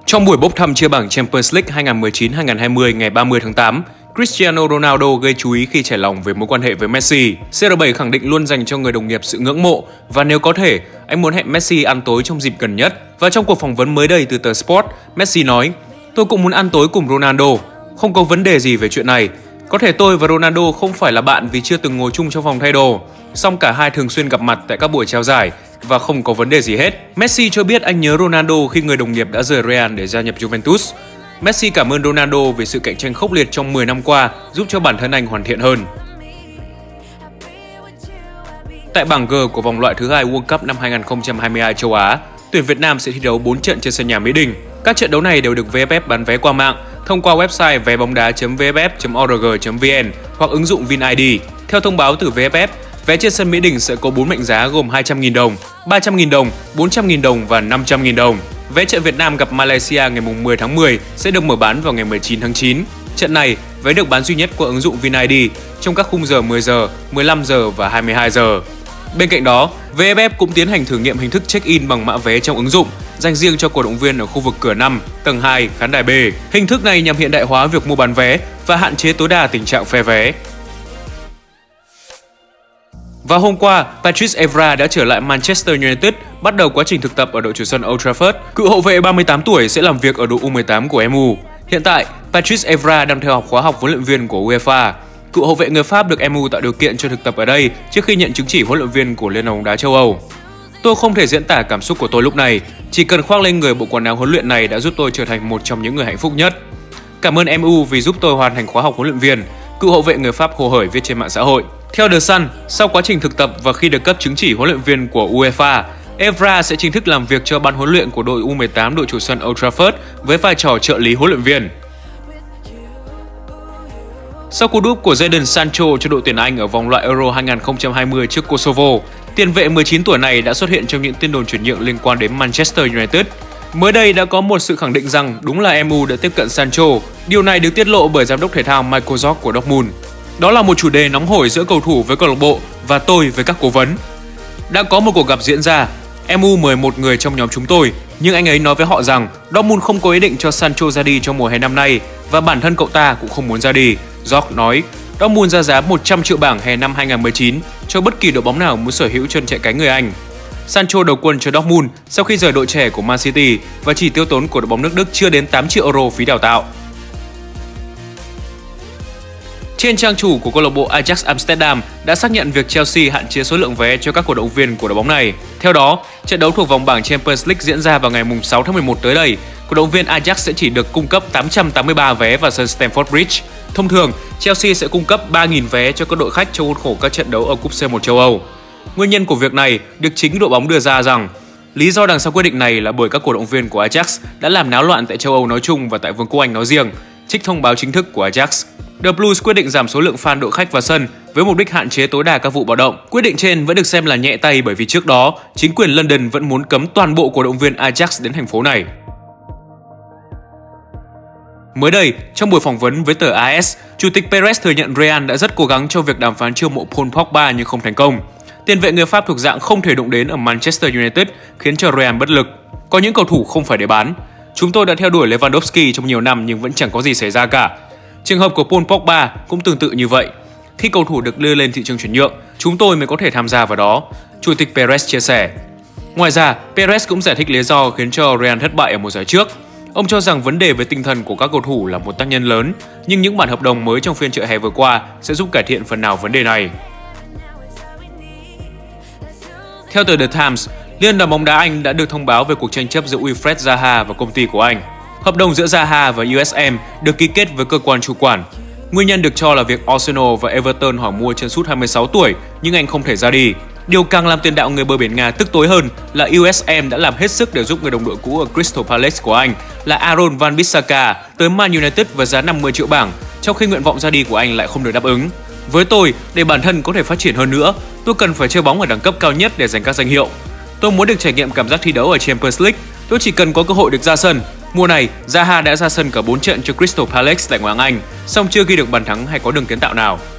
Trong buổi bốc thăm chia bảng Champions League 2019-2020 ngày 30 tháng 8, Cristiano Ronaldo gây chú ý khi trải lòng về mối quan hệ với Messi. CR7 khẳng định luôn dành cho người đồng nghiệp sự ngưỡng mộ và nếu có thể, anh muốn hẹn Messi ăn tối trong dịp gần nhất. Và trong cuộc phỏng vấn mới đây từ tờ Sport, Messi nói: "Tôi cũng muốn ăn tối cùng Ronaldo, không có vấn đề gì về chuyện này. Có thể tôi và Ronaldo không phải là bạn vì chưa từng ngồi chung trong phòng thay đồ, song cả hai thường xuyên gặp mặt tại các buổi trao giải và không có vấn đề gì hết." Messi cho biết anh nhớ Ronaldo khi người đồng nghiệp đã rời Real để gia nhập Juventus. Messi cảm ơn Ronaldo về sự cạnh tranh khốc liệt trong 10 năm qua, giúp cho bản thân anh hoàn thiện hơn. Tại bảng G của vòng loại thứ 2 World Cup năm 2022 châu Á, tuyển Việt Nam sẽ thi đấu 4 trận trên sân nhà Mỹ Đình. Các trận đấu này đều được VFF bán vé qua mạng thông qua website vébongda.vff.org.vn hoặc ứng dụng VinID. Theo thông báo từ VFF, vé trên sân Mỹ Đình sẽ có 4 mệnh giá gồm 200.000 đồng, 300.000 đồng, 400.000 đồng và 500.000 đồng. Vé trận Việt Nam gặp Malaysia ngày 10 tháng 10 sẽ được mở bán vào ngày 19 tháng 9. Trận này, vé được bán duy nhất qua ứng dụng VinID trong các khung giờ 10 giờ, 15 giờ và 22 giờ. Bên cạnh đó, VFF cũng tiến hành thử nghiệm hình thức check-in bằng mã vé trong ứng dụng, dành riêng cho cổ động viên ở khu vực cửa 5, tầng 2, khán đài B. Hình thức này nhằm hiện đại hóa việc mua bán vé và hạn chế tối đa tình trạng phe vé. Và hôm qua, Patrice Evra đã trở lại Manchester United, bắt đầu quá trình thực tập ở đội chủ sân Old Trafford. Cựu hậu vệ 38 tuổi sẽ làm việc ở đội U18 của MU. Hiện tại, Patrice Evra đang theo học khóa học huấn luyện viên của UEFA. Cựu hậu vệ người Pháp được MU tạo điều kiện cho thực tập ở đây trước khi nhận chứng chỉ huấn luyện viên của Liên đoàn bóng đá châu Âu. "Tôi không thể diễn tả cảm xúc của tôi lúc này, chỉ cần khoác lên người bộ quần áo huấn luyện này đã giúp tôi trở thành một trong những người hạnh phúc nhất. Cảm ơn MU vì giúp tôi hoàn thành khóa học huấn luyện viên", cựu hậu vệ người Pháp hồ hởi viết trên mạng xã hội. Theo The Sun, sau quá trình thực tập và khi được cấp chứng chỉ huấn luyện viên của UEFA, Evra sẽ chính thức làm việc cho ban huấn luyện của đội U18 đội chủ sân Old Trafford với vai trò trợ lý huấn luyện viên. Sau cú đúp của Jadon Sancho cho đội tuyển Anh ở vòng loại Euro 2020 trước Kosovo, tiền vệ 19 tuổi này đã xuất hiện trong những tin đồn chuyển nhượng liên quan đến Manchester United. Mới đây đã có một sự khẳng định rằng đúng là MU đã tiếp cận Sancho. Điều này được tiết lộ bởi giám đốc thể thao Michael Zorc của Dortmund. "Đó là một chủ đề nóng hổi giữa cầu thủ với câu lạc bộ và tôi với các cố vấn. Đã có một cuộc gặp diễn ra. MU mời một người trong nhóm chúng tôi, nhưng anh ấy nói với họ rằng Dortmund không có ý định cho Sancho ra đi trong mùa hè năm nay và bản thân cậu ta cũng không muốn ra đi." Zorc nói, Dortmund ra giá 100 triệu bảng hè năm 2019 cho bất kỳ đội bóng nào muốn sở hữu chân chạy cánh người Anh. Sancho đầu quân cho Dortmund sau khi rời đội trẻ của Man City và chỉ tiêu tốn của đội bóng nước Đức chưa đến 8 triệu euro phí đào tạo. Trên trang chủ của câu lạc bộ Ajax Amsterdam đã xác nhận việc Chelsea hạn chế số lượng vé cho các cổ động viên của đội bóng này. Theo đó, trận đấu thuộc vòng bảng Champions League diễn ra vào ngày 6 tháng 11 tới đây. Cổ động viên Ajax sẽ chỉ được cung cấp 883 vé vào sân Stamford Bridge. Thông thường, Chelsea sẽ cung cấp 3.000 vé cho các đội khách trong khuôn khổ các trận đấu ở Cúp C1 châu Âu. Nguyên nhân của việc này được chính đội bóng đưa ra rằng lý do đằng sau quyết định này là bởi các cổ động viên của Ajax đã làm náo loạn tại châu Âu nói chung và tại Vương quốc Anh nói riêng. Trích thông báo chính thức của Ajax, The Blues quyết định giảm số lượng fan đội khách vào sân với mục đích hạn chế tối đa các vụ bạo động. Quyết định trên vẫn được xem là nhẹ tay bởi vì trước đó, chính quyền London vẫn muốn cấm toàn bộ cổ động viên Ajax đến thành phố này. Mới đây, trong buổi phỏng vấn với tờ AS, Chủ tịch Perez thừa nhận Real đã rất cố gắng cho việc đàm phán chiêu mộ Paul Pogba nhưng không thành công. Tiền vệ người Pháp thuộc dạng không thể đụng đến ở Manchester United khiến cho Real bất lực. "Có những cầu thủ không phải để bán. Chúng tôi đã theo đuổi Lewandowski trong nhiều năm nhưng vẫn chẳng có gì xảy ra cả. Trường hợp của Paul Pogba cũng tương tự như vậy. Khi cầu thủ được đưa lên thị trường chuyển nhượng, chúng tôi mới có thể tham gia vào đó", Chủ tịch Perez chia sẻ. Ngoài ra, Perez cũng giải thích lý do khiến cho Real thất bại ở mùa giải trước. Ông cho rằng vấn đề về tinh thần của các cầu thủ là một tác nhân lớn, nhưng những bản hợp đồng mới trong phiên chợ hè vừa qua sẽ giúp cải thiện phần nào vấn đề này. Theo tờ The Times, Liên đoàn bóng đá Anh đã được thông báo về cuộc tranh chấp giữa Wilfred Zaha và công ty của anh. Hợp đồng giữa Zaha và USM được ký kết với cơ quan chủ quản. Nguyên nhân được cho là việc Arsenal và Everton hỏi mua chân sút 26 tuổi nhưng anh không thể ra đi. Điều càng làm tiền đạo người bờ biển Nga tức tối hơn là USM đã làm hết sức để giúp người đồng đội cũ ở Crystal Palace của anh là Aaron Wan-Bissaka tới Man United với giá 50 triệu bảng, trong khi nguyện vọng ra đi của anh lại không được đáp ứng. "Với tôi, để bản thân có thể phát triển hơn nữa, tôi cần phải chơi bóng ở đẳng cấp cao nhất để giành các danh hiệu. Tôi muốn được trải nghiệm cảm giác thi đấu ở Champions League, tôi chỉ cần có cơ hội được ra sân." Mùa này, Zaha đã ra sân cả 4 trận cho Crystal Palace tại ngoại hạng Anh, song chưa ghi được bàn thắng hay có đường kiến tạo nào.